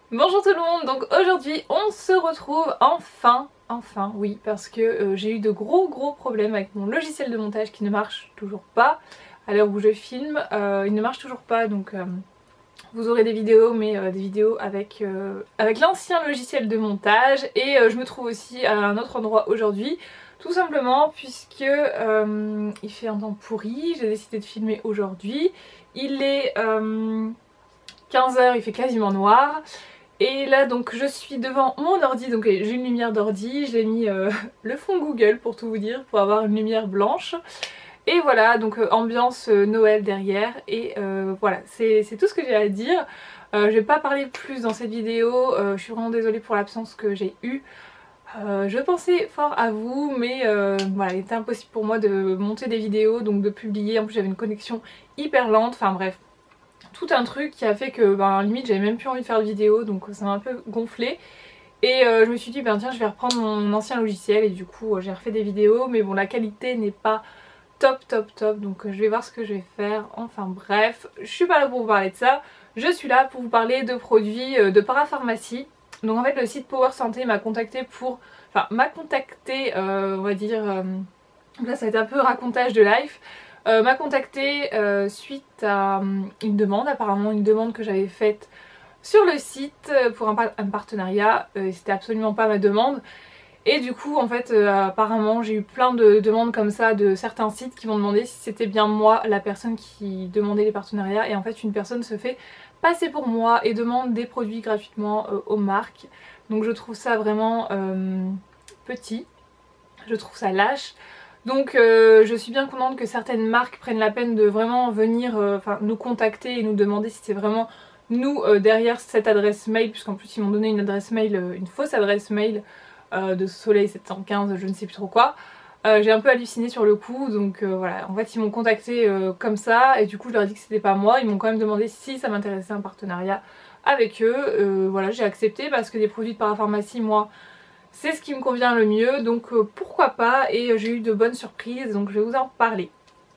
Bonjour tout le monde, donc aujourd'hui on se retrouve enfin oui, parce que j'ai eu de gros problèmes avec mon logiciel de montage qui ne marche toujours pas. À l'heure où je filme, il ne marche toujours pas, donc vous aurez des vidéos, mais des vidéos avec l'ancien logiciel de montage. Et je me trouve aussi à un autre endroit aujourd'hui, tout simplement puisque il fait un temps pourri, j'ai décidé de filmer aujourd'hui. Il est 15 h, il fait quasiment noir. Et là donc je suis devant mon ordi, donc j'ai une lumière d'ordi, j'ai mis le fond Google pour tout vous dire, pour avoir une lumière blanche. Et voilà, donc ambiance Noël derrière, et voilà, c'est tout ce que j'ai à dire. Je vais pas parler plus dans cette vidéo, je suis vraiment désolée pour l'absence que j'ai eue. Je pensais fort à vous, mais voilà, il était impossible pour moi de monter des vidéos, donc de publier. En plus j'avais une connexion hyper lente, enfin bref. Tout un truc qui a fait que limite j'avais même plus envie de faire de vidéo, donc ça m'a un peu gonflé. Et je me suis dit tiens, je vais reprendre mon ancien logiciel, et du coup j'ai refait des vidéos, mais bon, la qualité n'est pas top, donc je vais voir ce que je vais faire. Enfin bref, je suis pas là pour vous parler de ça, je suis là pour vous parler de produits de parapharmacie. Donc en fait le site Power Santé m'a contacté pour... Enfin m'a contacté on va dire... là ça va être un peu racontage de life. M'a contacté suite à une demande, apparemment une demande que j'avais faite sur le site pour un partenariat. C'était absolument pas ma demande. Et du coup en fait apparemment j'ai eu plein de demandes comme ça de certains sites qui m'ont demandé si c'était bien moi la personne qui demandait les partenariats. Et en fait une personne se fait passer pour moi et demande des produits gratuitement aux marques. Donc je trouve ça vraiment petit, je trouve ça lâche. Donc je suis bien contente que certaines marques prennent la peine de vraiment venir nous contacter et nous demander si c'est vraiment nous derrière cette adresse mail, puisqu'en plus ils m'ont donné une adresse mail, une fausse adresse mail de Soleil 715, je ne sais plus trop quoi. J'ai un peu halluciné sur le coup, donc voilà, en fait ils m'ont contacté comme ça, et du coup je leur ai dit que c'était pas moi. Ils m'ont quand même demandé si ça m'intéressait un partenariat avec eux. Voilà, j'ai accepté parce que des produits de parapharmacie, moi c'est ce qui me convient le mieux, donc pourquoi pas. Et j'ai eu de bonnes surprises, donc je vais vous en parler.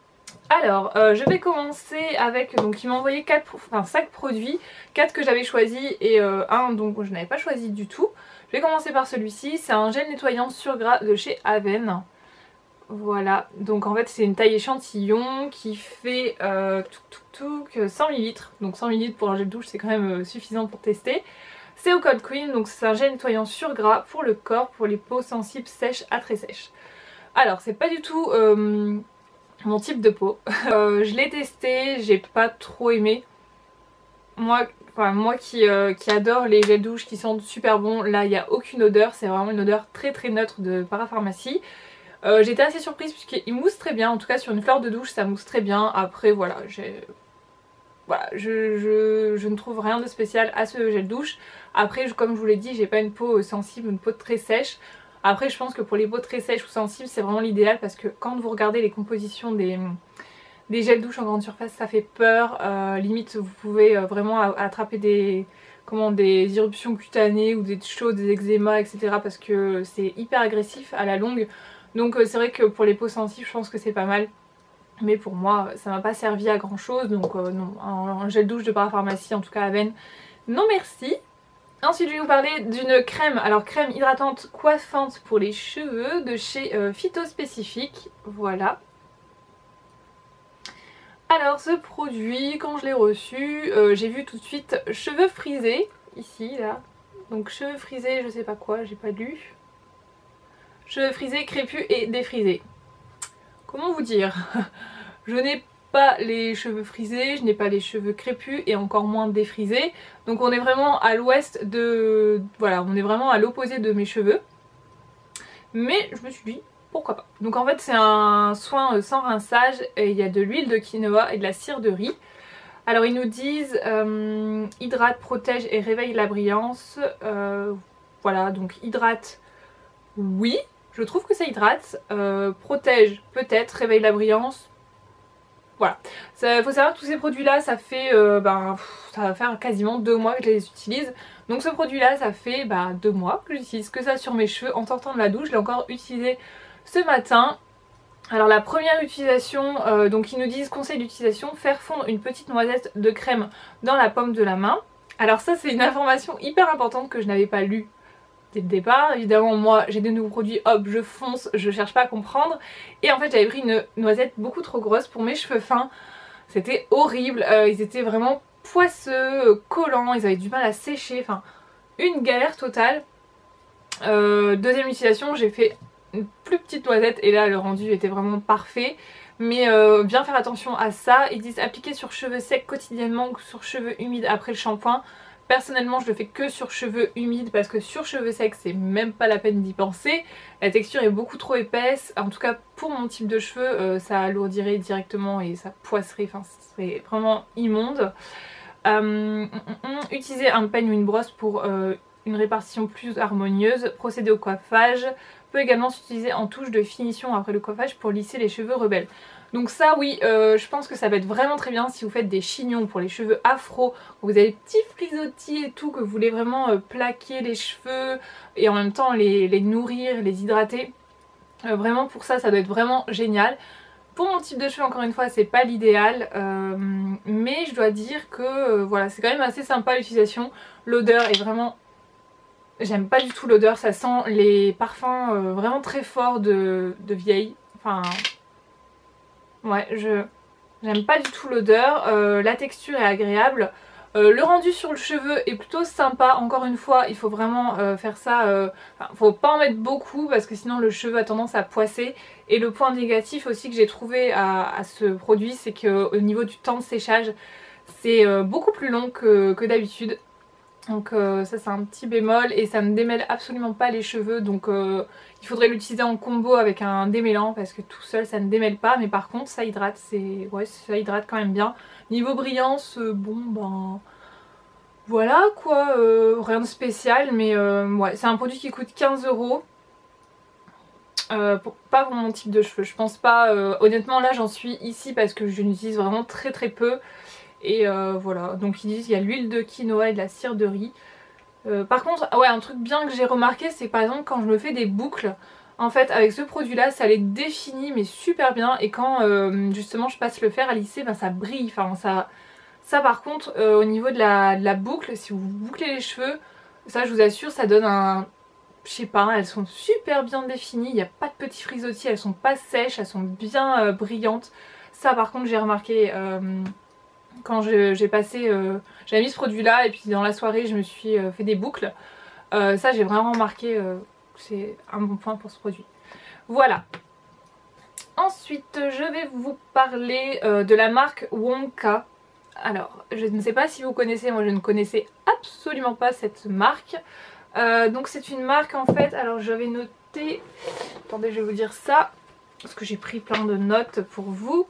Alors je vais commencer avec, donc il m'a envoyé 5 produits, 4 que j'avais choisis et un donc je n'avais pas choisi du tout. Je vais commencer par celui-ci, c'est un gel nettoyant sur gras de chez Aven. Voilà, donc en fait c'est une taille échantillon qui fait 100 ml, donc 100 ml pour un gel douche c'est quand même suffisant pour tester. C'est au Cold Cream, donc c'est un gel nettoyant sur gras pour le corps, pour les peaux sensibles sèches à très sèches. Alors c'est pas du tout mon type de peau. Je l'ai testé, j'ai pas trop aimé. Moi qui adore les gels douche qui sentent super bon, là il n'y a aucune odeur, c'est vraiment une odeur très neutre de parapharmacie. J'étais assez surprise puisqu'il mousse très bien, en tout cas sur une fleur de douche ça mousse très bien. Après voilà, je ne trouve rien de spécial à ce gel douche. Après comme je vous l'ai dit, j'ai pas une peau sensible, une peau très sèche. Après je pense que pour les peaux très sèches ou sensibles c'est vraiment l'idéal, parce que quand vous regardez les compositions des gels douche en grande surface ça fait peur. Limite vous pouvez vraiment attraper des éruptions cutanées ou des chauds, des eczémas, etc. parce que c'est hyper agressif à la longue. Donc c'est vrai que pour les peaux sensibles je pense que c'est pas mal. Mais pour moi ça m'a pas servi à grand chose, donc non, un gel douche de parapharmacie, en tout cas Aven, non merci. Ensuite je vais vous parler d'une crème, alors crème hydratante coiffante pour les cheveux de chez Phytospécifique, voilà. Alors ce produit, quand je l'ai reçu, j'ai vu tout de suite cheveux frisés, ici là, donc cheveux frisés je sais pas quoi, j'ai pas lu. Cheveux frisés, crépus et défrisés. Comment vous dire? Je n'ai pas les cheveux frisés, je n'ai pas les cheveux crépus et encore moins défrisés. Donc on est vraiment à l'ouest de... Voilà, on est vraiment à l'opposé de mes cheveux. Mais je me suis dit, pourquoi pas. Donc en fait c'est un soin sans rinçage, et il y a de l'huile de quinoa et de la cire de riz. Alors ils nous disent hydrate, protège et réveille la brillance. Voilà, donc hydrate, oui, je trouve que ça hydrate. Protège, peut-être, réveille la brillance. Voilà, il faut savoir que tous ces produits là ça fait ça va faire quasiment 2 mois que je les utilise. Donc ce produit là ça fait 2 mois que j'utilise que ça sur mes cheveux en sortant de la douche. Je l'ai encore utilisé ce matin. Alors la première utilisation, donc ils nous disent conseil d'utilisation, faire fondre une petite noisette de crème dans la paume de la main. Alors ça c'est une information hyper importante que je n'avais pas lue dès le départ. Évidemment moi j'ai des nouveaux produits, hop je fonce, je cherche pas à comprendre. Et en fait j'avais pris une noisette beaucoup trop grosse pour mes cheveux fins. C'était horrible, ils étaient vraiment poisseux, collants, ils avaient du mal à sécher, enfin une galère totale. Deuxième utilisation, j'ai fait une plus petite noisette et là le rendu était vraiment parfait. Mais bien faire attention à ça. Ils disent appliquer sur cheveux secs quotidiennement ou sur cheveux humides après le shampoing. Personnellement je le fais que sur cheveux humides parce que sur cheveux secs c'est même pas la peine d'y penser. La texture est beaucoup trop épaisse, en tout cas pour mon type de cheveux ça alourdirait directement et ça poisserait, enfin ce serait vraiment immonde. Utiliser un peigne ou une brosse pour une répartition plus harmonieuse. Procéder au coiffage peut également s'utiliser en touche de finition après le coiffage pour lisser les cheveux rebelles. Donc ça oui, je pense que ça va être vraiment très bien si vous faites des chignons pour les cheveux afro, vous avez des petits frisottis et tout, que vous voulez vraiment plaquer les cheveux et en même temps les nourrir, les hydrater. Vraiment pour ça, ça doit être vraiment génial. Pour mon type de cheveux encore une fois c'est pas l'idéal, mais je dois dire que voilà, c'est quand même assez sympa l'utilisation. L'odeur est vraiment... J'aime pas du tout l'odeur, ça sent les parfums vraiment très forts de vieille. Enfin... Ouais, j'aime pas du tout l'odeur, la texture est agréable. Le rendu sur le cheveu est plutôt sympa, encore une fois il faut vraiment faire ça, faut pas en mettre beaucoup parce que sinon le cheveu a tendance à poisser. Et le point négatif aussi que j'ai trouvé à ce produit, c'est qu'au niveau du temps de séchage c'est beaucoup plus long que d'habitude. Donc ça c'est un petit bémol et ça ne démêle absolument pas les cheveux, donc il faudrait l'utiliser en combo avec un démêlant parce que tout seul ça ne démêle pas, mais par contre ça hydrate, ouais, ça hydrate quand même bien. Niveau brillance, bon ben voilà quoi, rien de spécial, mais ouais, c'est un produit qui coûte 15 €. Pas pour mon type de cheveux, je pense pas, honnêtement là j'en suis ici parce que je l'utilise vraiment très très peu. Et voilà, donc ils disent qu'il y a l'huile de quinoa et de la cire de riz. Par contre, ouais, un truc bien que j'ai remarqué, c'est par exemple quand je me fais des boucles, en fait avec ce produit là ça les définit mais super bien. Et quand justement je passe le fer à lisser, ben, ça brille, enfin ça par contre au niveau de la boucle, si vous bouclez les cheveux, ça je vous assure ça donne un... Je sais pas, elles sont super bien définies, il n'y a pas de petits frisottis, elles sont pas sèches, elles sont bien brillantes. Ça par contre j'ai remarqué... quand j'ai passé, j'avais mis ce produit là et puis dans la soirée je me suis fait des boucles. Ça j'ai vraiment remarqué, c'est un bon point pour ce produit. Voilà. Ensuite je vais vous parler de la marque Wonka. Alors je ne sais pas si vous connaissez, moi je ne connaissais absolument pas cette marque. Donc c'est une marque en fait, alors j'avais noté, attendez je vais vous dire ça, parce que j'ai pris plein de notes pour vous.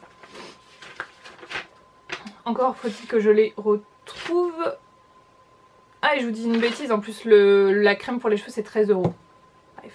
Encore faut-il que je les retrouve. Ah et je vous dis une bêtise, en plus la crème pour les cheveux c'est 13 €. Bref.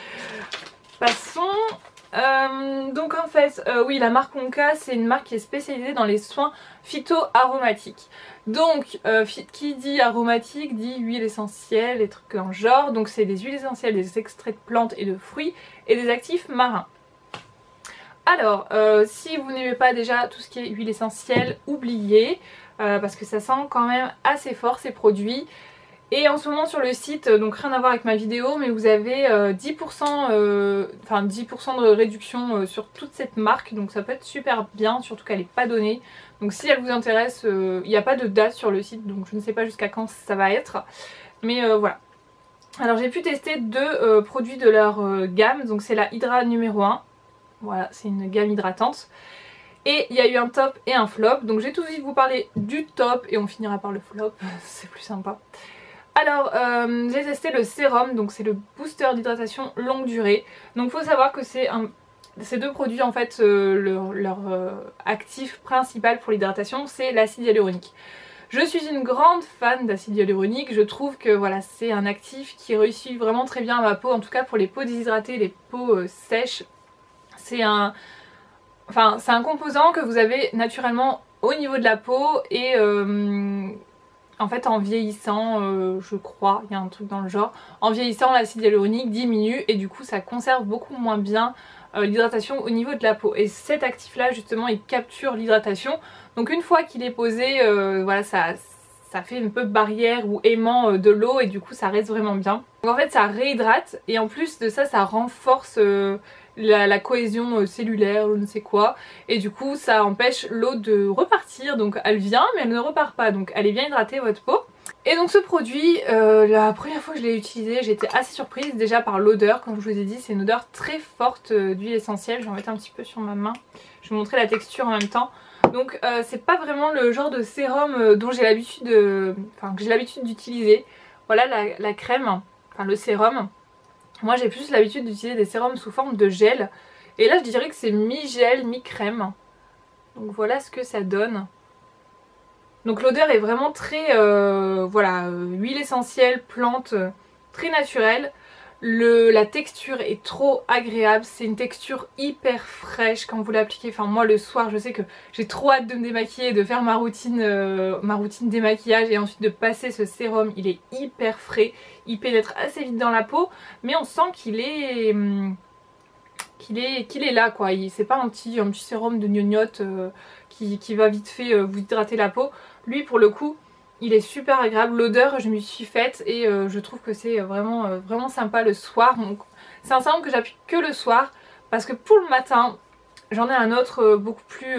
Passons. Donc en fait, oui la marque Wonka c'est une marque qui est spécialisée dans les soins phyto-aromatiques. Donc qui dit aromatique dit huile essentielle, des trucs en genre. Donc c'est des huiles essentielles, des extraits de plantes et de fruits et des actifs marins. Alors, si vous n'aimez pas déjà tout ce qui est huile essentielle, oubliez, parce que ça sent quand même assez fort ces produits. Et en ce moment sur le site, donc rien à voir avec ma vidéo, mais vous avez 10%, enfin 10% de réduction sur toute cette marque, donc ça peut être super bien, surtout qu'elle n'est pas donnée. Donc si elle vous intéresse, il n'y a pas de date sur le site, donc je ne sais pas jusqu'à quand ça va être, mais voilà. Alors j'ai pu tester deux produits de leur gamme, donc c'est la Hydra numéro 1. Voilà, c'est une gamme hydratante. Et il y a eu un top et un flop. Donc j'ai tout de suite vous parler du top et on finira par le flop, c'est plus sympa. Alors j'ai testé le sérum, donc c'est le booster d'hydratation longue durée. Donc il faut savoir que ces deux produits en fait, leur actif principal pour l'hydratation c'est l'acide hyaluronique. Je suis une grande fan d'acide hyaluronique, je trouve que voilà c'est un actif qui réussit vraiment très bien à ma peau, en tout cas pour les peaux déshydratées, les peaux sèches. C'est un composant que vous avez naturellement au niveau de la peau et en fait en vieillissant, je crois, il y a un truc dans le genre, en vieillissant l'acide hyaluronique diminue et du coup ça conserve beaucoup moins bien l'hydratation au niveau de la peau. Et cet actif là justement il capture l'hydratation, donc une fois qu'il est posé, voilà ça fait un peu barrière ou aimant de l'eau et du coup ça reste vraiment bien. Donc en fait ça réhydrate et en plus de ça, ça renforce la cohésion cellulaire ou je ne sais quoi, et du coup ça empêche l'eau de repartir, donc elle vient mais elle ne repart pas, donc elle est bien hydratée votre peau. Et donc ce produit, la première fois que je l'ai utilisé, j'étais assez surprise déjà par l'odeur. Comme je vous ai dit, c'est une odeur très forte d'huile essentielle. Je vais en mettre un petit peu sur ma main, je vais vous montrer la texture en même temps. Donc c'est pas vraiment le genre de sérum dont j'ai l'habitude d'utiliser. Voilà la crème, enfin le sérum. Moi j'ai plus l'habitude d'utiliser des sérums sous forme de gel. Et là je dirais que c'est mi-gel, mi-crème. Donc voilà ce que ça donne. Donc l'odeur est vraiment très, huile essentielle, plante, très naturelle. La texture est trop agréable, c'est une texture hyper fraîche quand vous l'appliquez. Enfin moi le soir je sais que j'ai trop hâte de me démaquiller, de faire ma routine démaquillage et ensuite de passer ce sérum. Il est hyper frais, il pénètre assez vite dans la peau, mais on sent qu'il est là quoi. C'est pas un petit sérum de gnognotte qui va vite fait vous hydrater la peau. Lui pour le coup il est super agréable, l'odeur je m'y suis faite et je trouve que c'est vraiment sympa le soir. C'est un sérum que j'applique que le soir parce que pour le matin j'en ai un autre beaucoup plus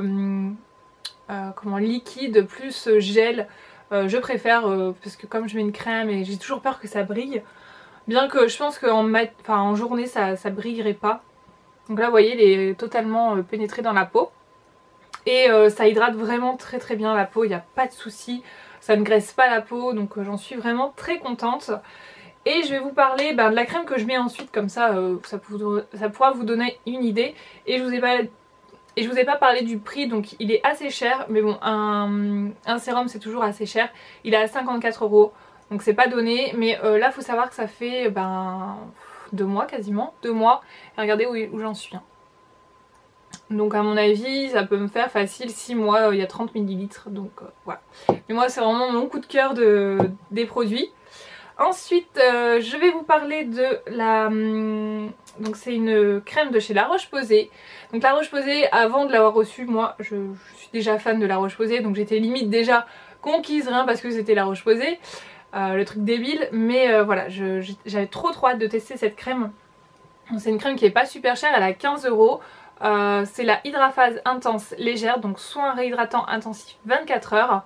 liquide, plus gel. Je préfère parce que comme je mets une crème et j'ai toujours peur que ça brille, bien que je pense qu'en journée ça brillerait pas. Donc là vous voyez il est totalement pénétré dans la peau. Et ça hydrate vraiment très très bien la peau, il n'y a pas de souci, ça ne graisse pas la peau, donc j'en suis vraiment très contente. Et je vais vous parler de la crème que je mets ensuite, comme ça ça pourra vous donner une idée. Et je vous ai pas parlé du prix, donc il est assez cher, mais bon un sérum c'est toujours assez cher, il est à 54 €, donc c'est pas donné. Mais là faut savoir que ça fait 2 mois quasiment, 2 mois, et regardez où j'en suis. Donc à mon avis ça peut me faire facile 6 mois, il y a 30 ml, donc voilà. Mais moi c'est vraiment mon coup de cœur des produits. Ensuite je vais vous parler de la... Donc c'est une crème de chez La Roche-Posay. Donc La Roche-Posay, avant de l'avoir reçue, moi je suis déjà fan de La Roche-Posay, donc j'étais limite déjà conquise rien parce que c'était La Roche-Posay, le truc débile. Mais voilà, j'avais trop hâte de tester cette crème. C'est une crème qui est pas super chère, elle a 15 €. C'est la Hydraphase Intense Légère, donc soin réhydratant intensif 24 heures.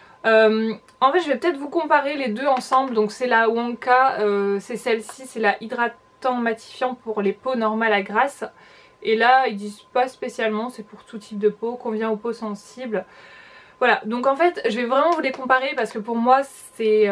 En fait je vais peut-être vous comparer les deux ensemble. Donc c'est la Wonka, c'est celle-ci, c'est la hydratant matifiant pour les peaux normales à grasse. Et là ils disent pas spécialement, c'est pour tout type de peau, convient aux peaux sensibles. Voilà, donc en fait je vais vraiment vous les comparer parce que pour moi c'est...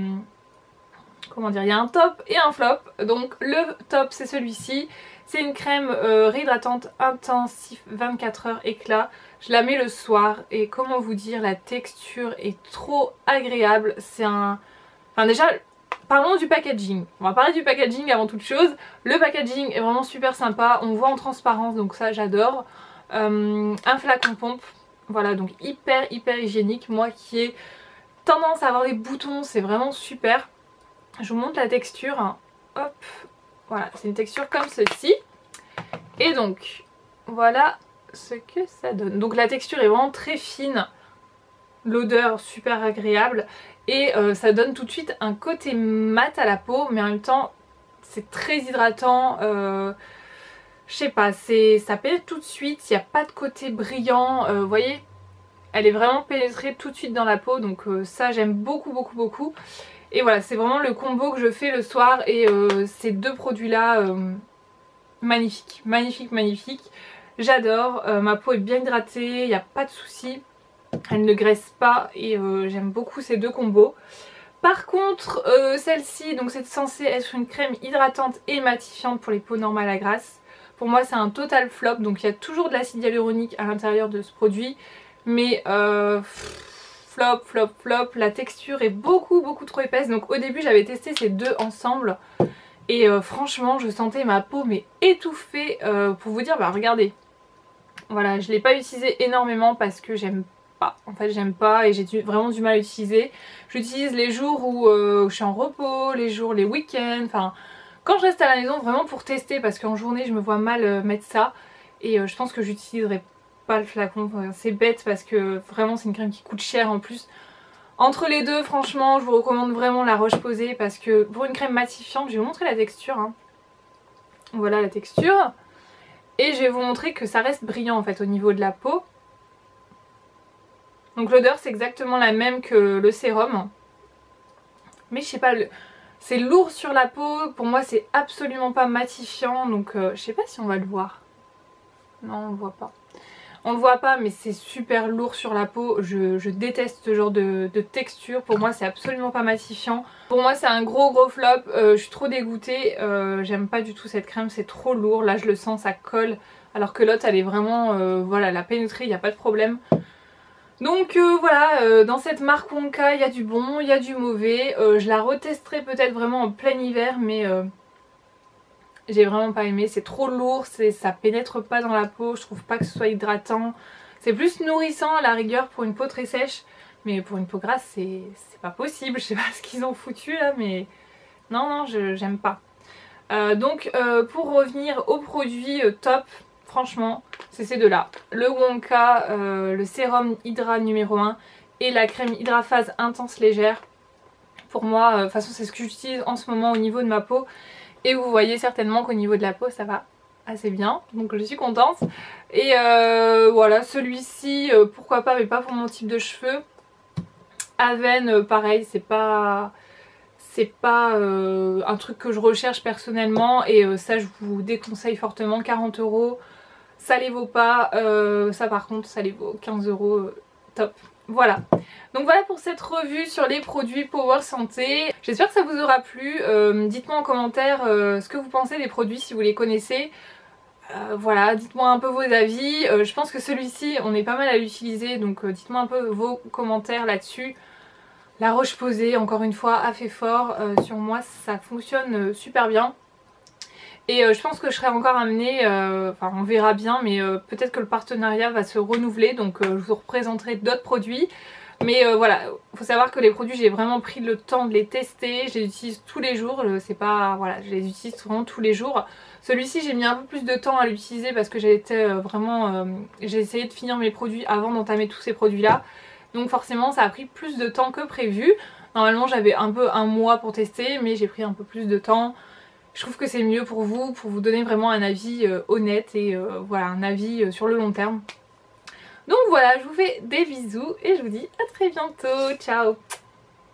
comment dire, il y a un top et un flop. Donc le top c'est celui-ci. C'est une crème réhydratante intensif 24 heures éclat. Je la mets le soir et comment vous dire, la texture est trop agréable. C'est un... Enfin déjà, parlons du packaging. On va parler du packaging avant toute chose. Le packaging est vraiment super sympa. On voit en transparence, donc ça j'adore. Un flacon pompe. Voilà, donc hyper hygiénique. Moi qui ai tendance à avoir des boutons, c'est vraiment super. Je vous montre la texture. Hop. Voilà, c'est une texture comme ceci. Et donc, voilà ce que ça donne. Donc la texture est vraiment très fine. L'odeur super agréable. Et ça donne tout de suite un côté mat à la peau. Mais en même temps, c'est très hydratant. Je sais pas, ça pénètre tout de suite. Il n'y a pas de côté brillant. Vous voyez, elle est vraiment pénétrée tout de suite dans la peau. Donc ça, j'aime beaucoup. Et voilà, c'est vraiment le combo que je fais le soir. Et ces deux produits-là, magnifique. J'adore. Ma peau est bien hydratée, il n'y a pas de souci. Elle ne graisse pas et j'aime beaucoup ces deux combos. Par contre, celle-ci, donc c'est censé être une crème hydratante et matifiante pour les peaux normales à grasse. Pour moi, c'est un total flop. Donc il y a toujours de l'acide hyaluronique à l'intérieur de ce produit. Mais... flop, la texture est beaucoup trop épaisse. Donc au début j'avais testé ces deux ensemble et franchement je sentais ma peau mais étouffée. Pour vous dire, regardez, voilà, je l'ai pas utilisé énormément parce que j'aime pas, en fait j'aime pas et j'ai vraiment du mal à l'utiliser. J'utilise les jours où je suis en repos, les week-ends, enfin quand je reste à la maison vraiment pour tester, parce qu'en journée je me vois mal mettre ça. Et je pense que j'utiliserai pas le flacon, c'est bête parce que vraiment c'est une crème qui coûte cher en plus. Entre les deux, franchement, je vous recommande vraiment la Roche-Posay parce que pour une crème matifiante, je vais vous montrer la texture. Hein. Voilà la texture. Et je vais vous montrer que ça reste brillant en fait au niveau de la peau. Donc l'odeur c'est exactement la même que le sérum. Mais je sais pas, c'est lourd sur la peau. Pour moi c'est absolument pas matifiant. Donc je sais pas si on va le voir. Non on le voit pas. On le voit pas mais c'est super lourd sur la peau. Je déteste ce genre de texture. Pour moi c'est absolument pas matifiant. Pour moi c'est un gros flop. Je suis trop dégoûtée. J'aime pas du tout cette crème. C'est trop lourd. Là je le sens, ça colle. Alors que l'autre elle est vraiment... voilà, elle a pénétré, il n'y a pas de problème. Donc voilà, dans cette marque Wonka il y a du bon, il y a du mauvais. Je la retesterai peut-être vraiment en plein hiver mais... j'ai vraiment pas aimé, c'est trop lourd, ça pénètre pas dans la peau, je trouve pas que ce soit hydratant. C'est plus nourrissant à la rigueur pour une peau très sèche, mais pour une peau grasse c'est pas possible, je sais pas ce qu'ils ont foutu là, mais non, j'aime pas. Donc pour revenir aux produits top, franchement c'est ces deux là. Le Wonka, le sérum Hydra numéro 1 et la crème Hydra Phase Intense Légère. Pour moi, de toute façon c'est ce que j'utilise en ce moment au niveau de ma peau. Et vous voyez certainement qu'au niveau de la peau ça va assez bien, donc je suis contente. Et voilà, celui-ci pourquoi pas, mais pas pour mon type de cheveux. Aven pareil, c'est pas un truc que je recherche personnellement. Et ça je vous déconseille fortement, 40 €, ça les vaut pas. Ça par contre ça les vaut 15 €, top. Voilà, donc voilà pour cette revue sur les produits Power Santé. J'espère que ça vous aura plu. Dites-moi en commentaire ce que vous pensez des produits si vous les connaissez. Voilà, dites-moi un peu vos avis. Je pense que celui-ci on est pas mal à l'utiliser, donc dites-moi un peu vos commentaires là-dessus. La Roche-Posay encore une fois a fait fort sur moi, ça fonctionne super bien. Et je pense que je serai encore amenée, enfin on verra bien, mais peut-être que le partenariat va se renouveler, donc je vous représenterai d'autres produits. Mais voilà, faut savoir que les produits j'ai vraiment pris le temps de les tester, je les utilise tous les jours, c'est pas, voilà, je les utilise vraiment tous les jours. Celui-ci j'ai mis un peu plus de temps à l'utiliser parce que j'ai été vraiment, j'ai essayé de finir mes produits avant d'entamer tous ces produits là. Donc forcément ça a pris plus de temps que prévu. Normalement j'avais un peu un mois pour tester, mais j'ai pris un peu plus de temps. Je trouve que c'est mieux pour vous donner vraiment un avis honnête et voilà, un avis sur le long terme. Donc voilà, je vous fais des bisous et je vous dis à très bientôt, ciao!